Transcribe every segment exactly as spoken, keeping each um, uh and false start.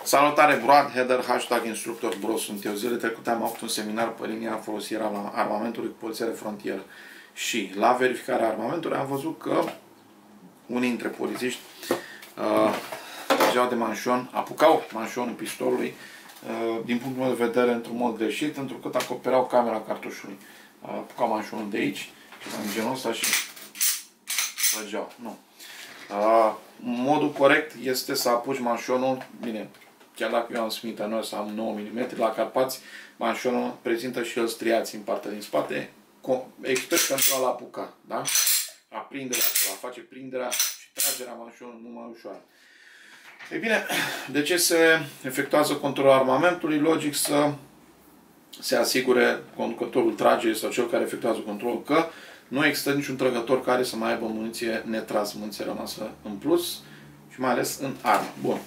Salutare, Broad Header, hashtag instructor bro, sunt eu. Zilele trecute am avut un seminar pe linia folosirea armamentului cu poliția de frontieră și la verificarea armamentului am văzut că unii dintre polițiști uh, trăgeau de manșon, apucau manșonul pistolului uh, din punctul meu de vedere într-un mod greșit, întrucât acopereau camera cartușului. Uh, apucau manșonul de aici și în genul ăsta și trăgeau. Nu. Uh, modul corect este să apuci manșonul, bine, chiar dacă eu am Smith and Wesson, am nouă milimetri, la Carpați, manșonul prezintă și el striații în partea din spate, expert pentru a-l apuca, da? A prinderea, a face prinderea și tragerea manșonului mult mai ușoară. Ei bine, de ce se efectuează controlul armamentului? Logic să se asigure conducătorul tragerii sau cel care efectuează controlul că nu există niciun trăgător care să mai aibă muniție netras, muniție rămasă în plus și mai ales în armă. Bun.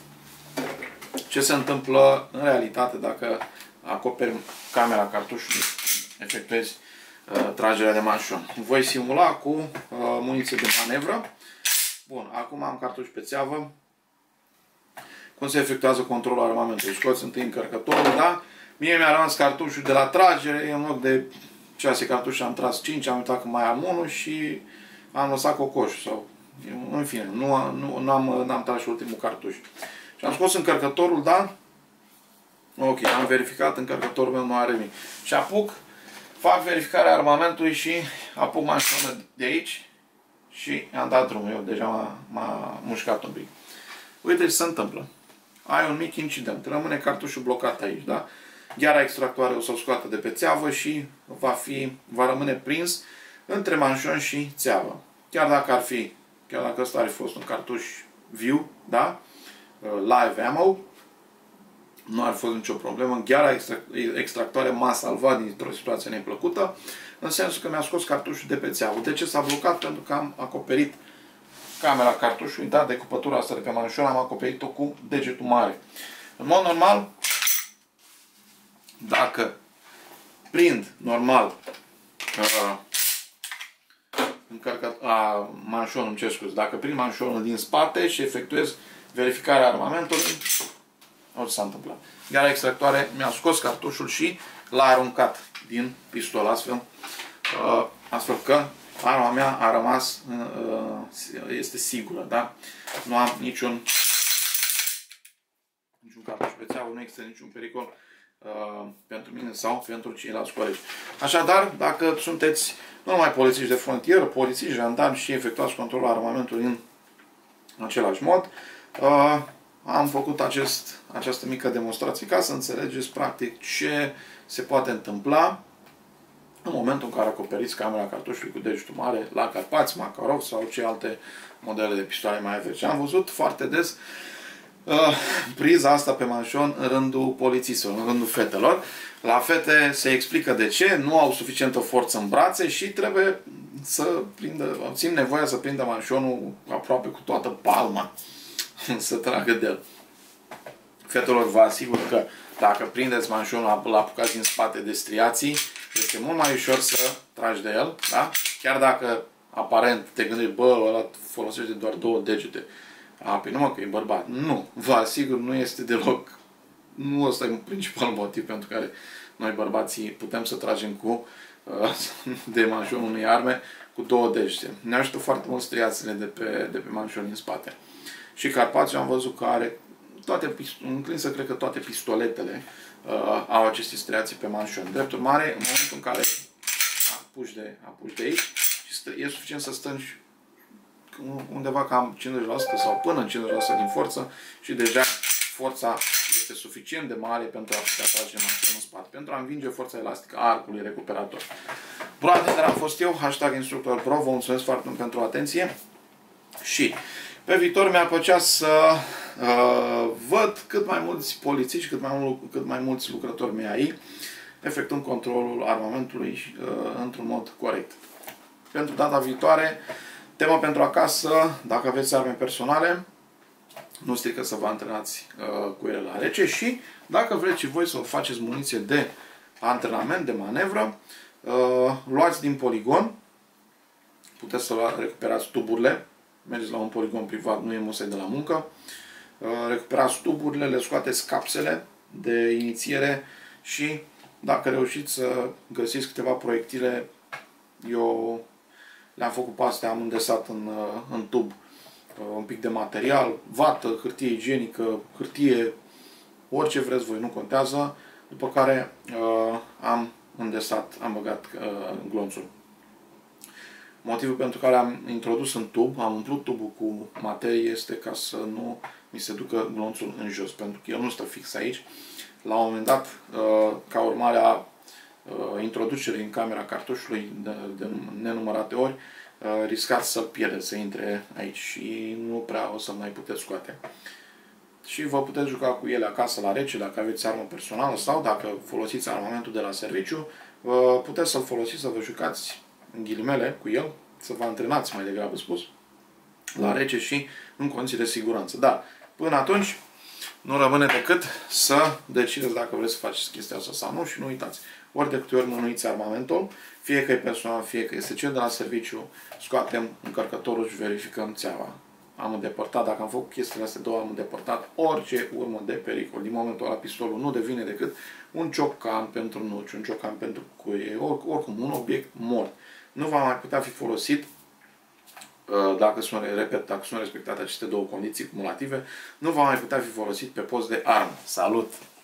Ce se întâmplă în realitate dacă acoperi camera cartușului, efectuezi uh, tragerea de manșon? Voi simula cu uh, muniție de manevră. Bun, acum am cartuș pe țeavă. Cum se efectuează controlul armamentului? Scoți întâi încărcătorul, da? Mie mi-a rămas cartușul de la tragere, în loc de șase cartușe am tras cinci, am uitat că mai am unul și am lăsat cocoșul. Sau, în fine, nu, nu, n-am, n-am tras și ultimul cartuș. Și am scos încărcătorul, da? Ok, am verificat, încărcătorul meu nu are nimic. Și apuc, fac verificarea armamentului și apuc manșonul de aici și am dat drumul. Eu deja m-a mușcat un pic. Uite ce se întâmplă. Ai un mic incident. Rămâne cartușul blocat aici, da? Gheara extractoare o să o scoată de pe țeavă și va, fi, va rămâne prins între manșon și țeavă. Chiar dacă ar fi, chiar dacă ăsta ar fi fost un cartuș viu, da? Live ammo, nu ar fi fost nicio problemă. Gheara extractoare m-a salvat dintr-o situație neplăcută, în sensul că mi-a scos cartușul de pe țeavă. De ce s-a blocat? Pentru că am acoperit camera cartușului, da, decupătura asta de pe manșon, am acoperit-o cu degetul mare. În mod normal, dacă prind normal uh, încărcat, uh, manșonul, îmi cer scuze, dacă prind manșonul din spate și efectuez verificarea armamentului, orice s-a întâmplat. Gheara extractoare mi-a scos cartușul și l-a aruncat din pistol, astfel, uh, astfel că arma mea a rămas, uh, este sigură, da? Nu am niciun, niciun cartuș pe țeavă, nu există niciun pericol uh, pentru mine sau pentru ceilalți colegi. Așadar, dacă sunteți nu numai polițiști de frontieră, polițiști, jandarmi și efectuați controlul armamentului în același mod, uh, am făcut acest, această mică demonstrație ca să înțelegeți practic ce se poate întâmpla în momentul în care acoperiți camera cartușului cu degetul mare la Carpați, Makarov sau ce alte modele de pistoale mai vechi. Am văzut foarte des uh, priza asta pe manșon în rândul polițistelor, în rândul fetelor. La fete se explică de ce, nu au suficientă forță în brațe și trebuie să prindă, simt nevoia să prindă manșonul aproape cu toată palma, să tragă de el. Fetelor, vă asigur că dacă prindeți manșonul, îl apucați din spate de striații, este mult mai ușor să tragi de el, da? Chiar dacă aparent te gândești, bă, ăla folosește doar două degete. A, păi nu mă, că e bărbat. Nu, vă asigur, nu este deloc. Nu ăsta e un principal motiv pentru care noi bărbații putem să tragem cu uh, de manșonul unei arme cu două degete. Ne ajută foarte mult striațiile de pe, de pe manșon din spate. Și Carpațiu am văzut că are toate, înclin să cred că toate pistoletele uh, au aceste striații pe manșon. Drept urmare, în momentul în care apuci de, apuci de aici, e suficient să stângi undeva cam cincizeci la sută sau până în cincizeci la sută din forță și deja forța este suficient de mare pentru a putea trage manșonul în spate, pentru a învinge forța elastică a arcului recuperator. Broad Header am fost eu, hashtag instructor pro, vă mulțumesc foarte mult pentru atenție și pe viitor mi-ar plăcea să uh, văd cât mai mulți polițiști, cât mai, mul cât mai mulți lucrători mei ai, efectuând controlul armamentului uh, într-un mod corect. Pentru data viitoare, tema pentru acasă, dacă aveți arme personale, nu strică să vă antrenați uh, cu ele la rece și dacă vreți și voi să faceți muniție de antrenament, de manevră, uh, luați din poligon, puteți să recuperați tuburile, mergeți la un poligon privat, nu e musai de la muncă, recuperați tuburile, le scoateți capsele de inițiere și dacă reușiți să găsiți câteva proiectile, eu le-am făcut pe astea, am îndesat în, în tub un pic de material, vată, hârtie igienică, hârtie, orice vreți voi, nu contează, după care uh, am îndesat, am băgat uh, glonțul. Motivul pentru care am introdus în tub, am umplut tubul cu materie, este ca să nu mi se ducă glonțul în jos, pentru că el nu stă fix aici. La un moment dat, uh, ca urmare a uh, introducerii în camera cartușului de, de nenumărate ori, uh, riscați să-l pierdeți, să intre aici și nu prea o să mai puteți scoate. Și vă puteți juca cu ele acasă la rece, dacă aveți armă personală sau dacă folosiți armamentul de la serviciu, puteți să-l folosiți, să vă jucați în ghilimele cu el, să vă antrenați mai degrabă spus, la rece și în condiții de siguranță. Dar până atunci nu rămâne decât să decideți dacă vreți să faceți chestia asta sau nu și nu uitați. Ori de câte ori mânuiți armamentul, fie că e personal, fie că este cel de la serviciu, scoatem încărcătorul și verificăm țeava. Am îndepărtat, dacă am făcut chestiile astea două, am îndepărtat orice urmă de pericol. Din momentul ăla, pistolul nu devine decât un ciocan pentru nuci, un ciocan pentru cuie, oricum un obiect mort. Nu va mai putea fi folosit, dacă sunt, repet, dacă sunt respectate aceste două condiții cumulative, nu va mai putea fi folosit pe post de armă. Salut!